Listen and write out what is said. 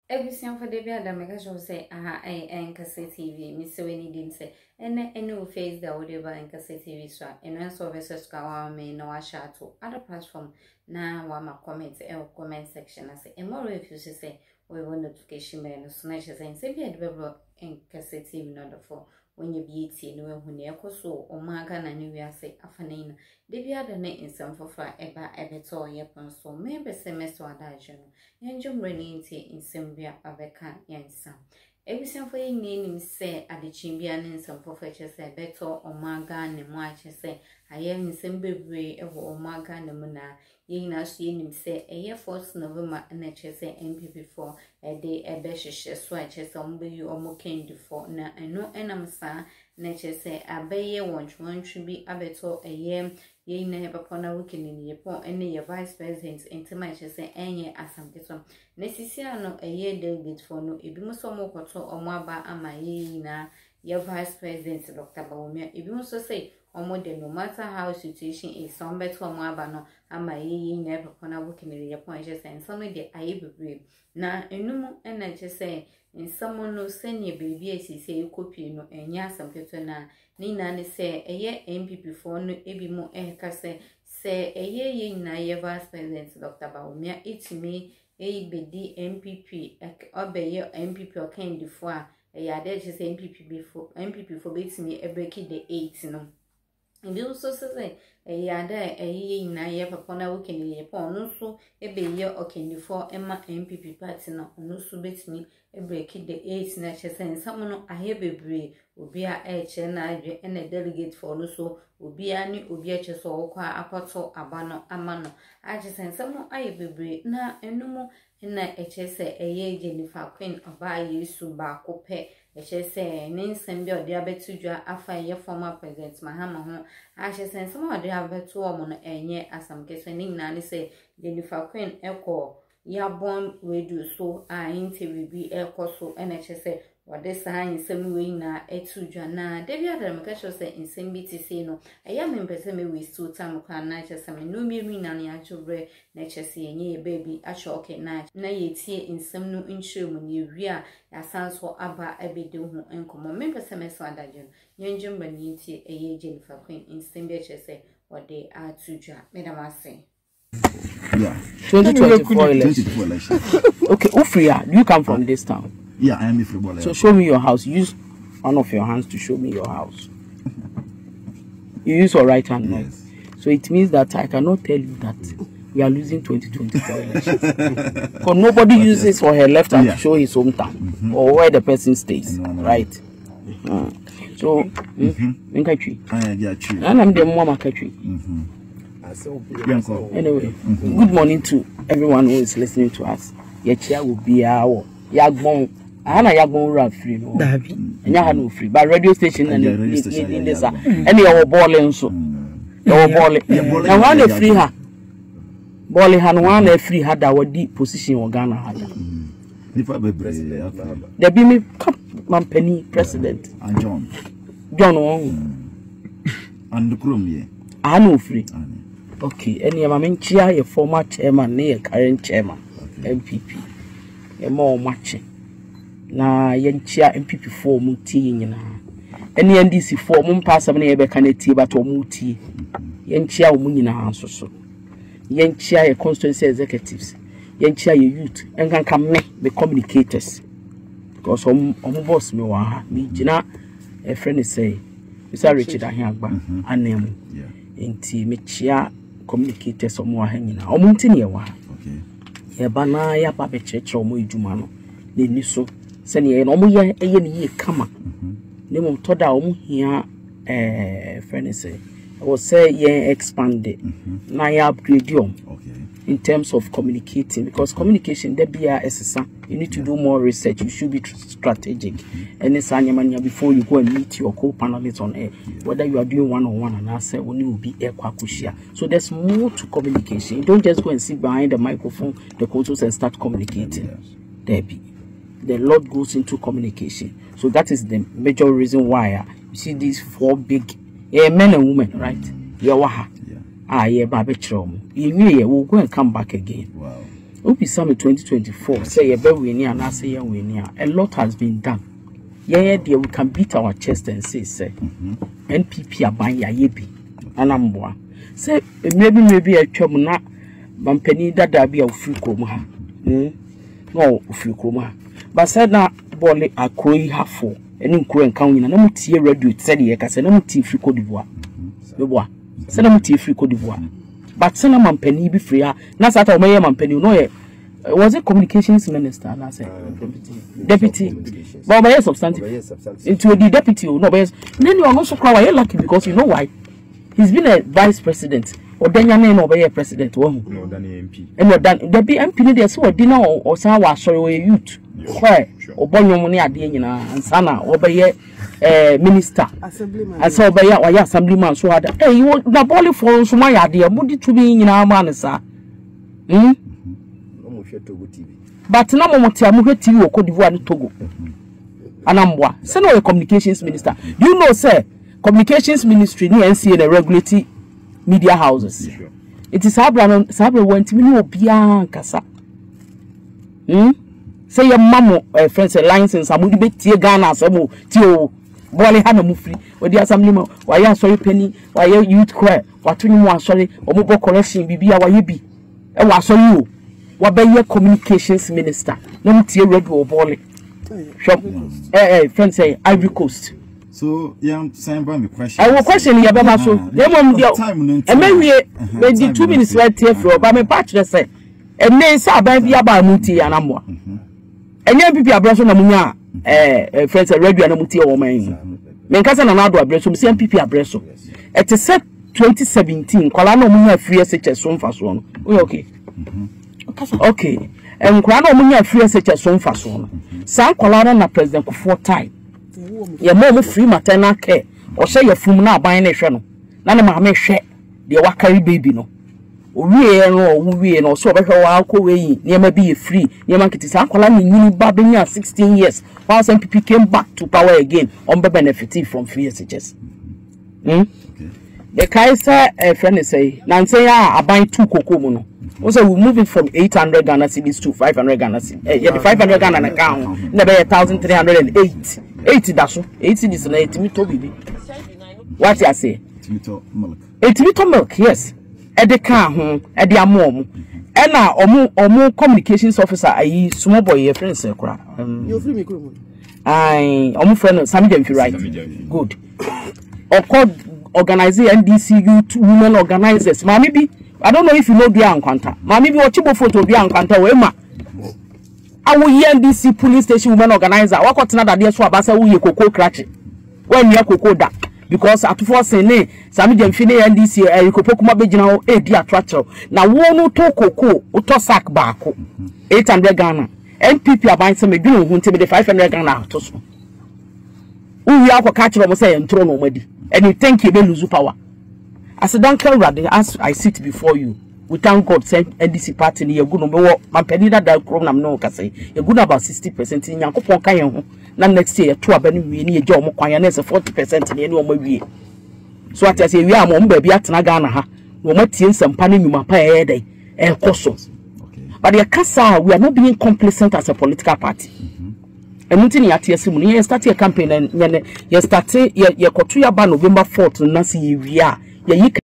Egusian for the beard, I make sure say, aha, and cassette TV, Miss Winnie didn't say, and no face the audio and cassette TV swap, and also versus Kawa may no a shot to other platform. Now, one more comments or comment section. I say, and more if you say, we will notification man, snatches and say, be at Weber and cassette TV not for when you be eating, when you are so, or Magan and you are say, Afanina. The beard net in some for fire, ever ever yapon so, maybe semester adagio. Yanjum running in Sembia Abeka Yansa. Everything for your name say at the Chimbian and some professors say better or Magan and March say, I am in Sembe or Magan and Muna. Ye now see him say a year force November and HSA MPP for a day a beshish swatches on be you or more candy for now. I know enam sa nature say a bay one should be a better a year. Ye never upon a weekend in your point any your vice presidents into my say any as some get some. Necessiano a year delegate for no if you must more or more by ama ye na your vice president Dr. Baumia. If you must say or no matter how situation is some better or more by no ama ye never upon a weekend in your point just and some of the I brave. Now in no and I just say in someone no send your baby as he say you copy no and yes some na. Nina ne say a year MPP for no ebi mo kase say a year na ye vice president Dr. Baumia it me a bedi MPP obey MPP or candy for a yard just MPP before MPP for bit me a breaking the 8 no. And you also say a yada a year na ye upon a weekend in your no so a be year or candy for Emma MPP party no so bit me a breaking the 8 natures and someone I hear be Ubia HNI and a delegate for Luso, Ubiani, Ubiaches or Apoto, Abano, Amano. I just send someone I be na and no more in that HSA a year Jennifer Queen of Bayi Suba Cope, HSA, name Sambio, Diabetuja, Afa, your former president, Mahama. I just send some of the other 2 women and yet as some case when Nanny say Jennifer Queen Echo, ya born redo so I interview be Echo so NHSA. What this sign is some way na etu jana. Devi Adam Casho say in same BTC no. I am in person with 2 time can nature some no me na actual bread nature see ye baby actual okay night. Na ye tea in some no insure when you rea ya sans for abba ebe do who and come on member semester adagin. Yanjum baniti a ye Jennifer Queen in same bitches say what they are to ja. Madam I say. Yeah. 2024 election. Okay, Ufria, do you come from this town? Yeah, I am a footballer. So show me your house. Use one of your hands to show me your house. You use your right hand now. Yes. So it means that I cannot tell you that we are losing 2024 elections. Because nobody uses for her left hand to show his hometown or where the person stays. No. Right? So, and I'm the Mama Katri. Anyway, good morning to everyone who is listening to us. Yechia will be our Yagbon. Ana Yagbon rap free no. And ya no free. But radio station and in this and your balling so. Your balling. And one the free her. Balling had one free had our deep position or Ghana had. There be me company president. And John and the Chrome ye. I know free. Okay, and your mamma chair, your former chairman, near current chairman, MPP. A more matching. Na yen chair MPP 4 muti na. Any NDC 4 mum pass of neighbor canity but or muti. Yen chair munina so. Yen chair constituency executives. Yen chair youth and can come the communicators. Because boss me wa me jina a friend is say Mr. Richard Ahagba anemu. Enti me chair communicators omo hanging na. Omunti ne wa. Ye bana ya pa be cheche omo eduma no ne ni so se ne omo ye eye ne ye kama ne mo to da omo hia friend say I was say ye expand na ya upgrade in terms of communicating because communication there be SSA you need to do more research you should be strategic and it's anyamanya before you go and meet your co-panelists on air whether you are doing one-on-one and I say when you will be air kwakushia so there's more to communication you don't just go and sit behind the microphone the consoles and start communicating there be the lot goes into communication so that is the major reason why you see these 4 big men and women right yeah, baby chrom. You will go and come back again. Wow. Obi Summit 2024 say ye be winning and I say ye winning. A lot has been done. Yeah, dear, we can beat our chest and say, NPP are buying ya yebi. Anambwa. Say maybe a chomna Mampeni that be a few coma. No, few coma. But said na Bolly a croy half for any crow counting and no tea reduce said ye can say no tea free Cote d'Ivoire. The bois. Send them tea free Cote d'Ivoire. But send a Mampeni be free. That's at a mayor Mampeni. No, was it communications minister? And I said deputy. But by substantive. Into the deputy, no, but then you are also quite lucky because you know why? He's been a vice president. Or then your name over president. No, than MP. And you're done. There be MP there so dinner or some was sorry youth. Why? Or born your money at the end and sana over here minister. Assemblyman. I saw by your assemblyman so hard. Hey, you want the body for so my idea. Would it to be in our man, sir? But no more TV or Cote d'Ivoire Togo. Anambwa. Send no communications minister. Do you know, sir? Communications ministry ni NCA the regulatory media houses. Sure. It is Sabra went to me bia kasa. Say your mama friends a license amu be tie Ghana asamo tio bole ha na mu free. We dey assemblyman why ya sorry penny why youth choir watuni mu asori omo correction bibia why bi. E wa asori o. Wa be ye communications minister. No mu tie red wo bole. Shop friends say Ivory Coast. So, young Simon, me question. I will question you about so. They won't and maybe 2 minutes right here for but my partner say. And then say about Muti and Amwa. And then people are brushing Amunya, friends are ready and Muti or man. Menkasa and Ado address, some people are breast. At a set 2017, Colano Munya free such as some fast one. Okay. Okay. And Colano Munya free such as some fast one. San Colano na president for time. Your mom free maternal care or say your fum now buying a channel. None of my share the wakari baby no. We no so better alcohol way near be free. Near market is Uncle Babina 16 years. While some people came back to power again on the benefit from free SHS. The Kaiser friend say, Nancy, I buy 2 cocoa. Also, we move it from 800 Ghana cedis to 500 Ghana cedis. Yeah, the 500 Ghana account, never 1,308. 80 dash 80 is an 80 baby. What I say? 80 milk. 80 milk, yes. At the car home, at the mom. And now, or more communications officer, I small boy, your friend, sir. You're free, I almost friend, some of them feel right. Good. Or called organizing NDCU women organizers. Maybe, I don't know if you know the encounter. Maybe watch your photo of the encounter, Wema. I will hear NDC police station women organizer. What got another day so abasa we cocoa cratch. When you cocoa that because at first say some dem fini NDC you cocoa kuma be gina e di attraction. Na wonu to cocoa uto sack back 800 Ghana. NPP are buying some me dunu hu nti me 500 Ghana to so. We are catch them say entro no madi. And you think you be lose power. As a danker rather as I sit before you. We thank God send NDC party ni yegu no me mampeni da krom na me no ka say yegu na about 60% in Yankopon kan ye ho na next year to aba ni wi ni ye je omo kwan ya na 40% ni ene omo wi so at say wi am omo ba bi atena Ghana ha no matie nsampa ni nyuma pa ye dai e koso but the kasa we are not being complacent as a political party and nothing ya tie simu ni start a campaign and ye start ye koto ya ba November 4th na si wi a ye